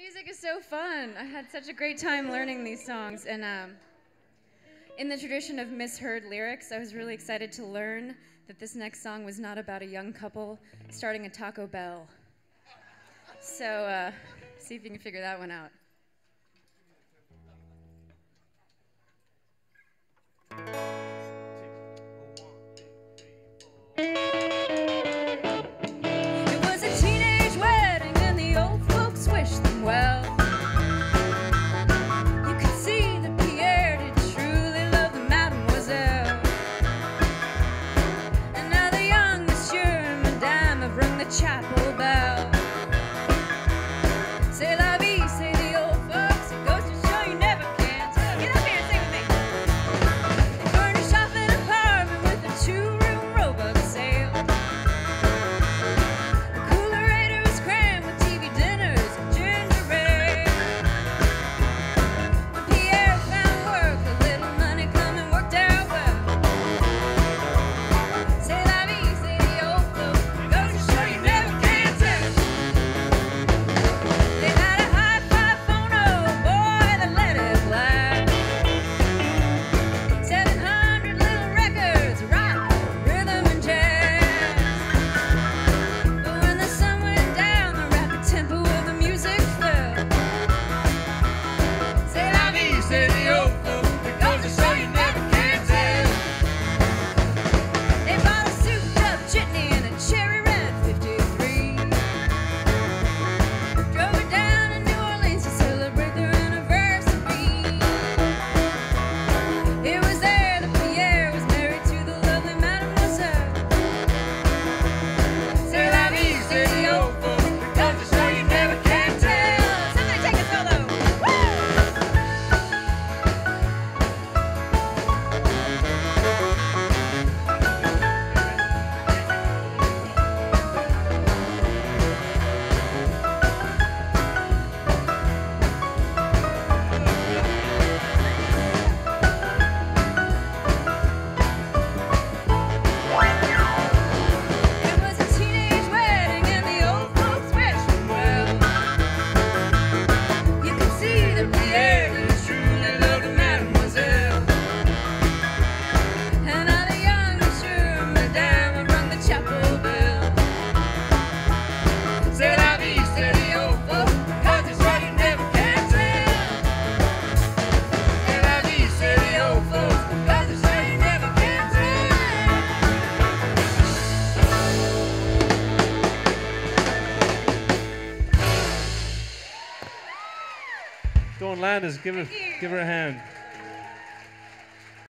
Music is so fun. I had such a great time learning these songs. And in the tradition of misheard lyrics, I was really excited to learn that this next song was not about a young couple starting a Taco Bell. So see if you can figure that one out. It was a teenage wedding and the old folks wished them well. You could see that Pierre did truly love the mademoiselle. And now the young monsieur and madame have rung the chapel bell. C'est la vie, say the old folks. It goes to show you never can tell. Get up here and sing with me. They furnish off an apartment with a two-room rowboat sail. The coolerator is crammed with TV dinners and ginger ale. When Pierre found work, a little money coming worked out well. C'est la vie, say the old folks. It goes to show you never can tell. They had a hi-fi phono, boy, that let it fly. 700 little records, rock, rhythm, and jazz. But when the sun went down, the rapid tempo of the music fell. C'est la vie, say the old folks. It goes to show you never can tell. They bought a souped-up jitney and a cherry red 53. Drove it down to New Orleans to celebrate their anniversary. It was there that Pierre was married to the lovely mademoiselle. C'est la vie, say the old folks. It goes to show you never can tell. Somebody take a solo. Woo! It was a teenage wedding and the old folks wished them well. You could see that Pierre did truly love the mademoiselle. And now the young monsieur and madame have rung the chapel bell. C'est la vie, say the old folks, 'cause it's what you never can tell. C'est la vie, say the old folks, 'cause it's what you never can tell. Dawn Landers, give her a hand.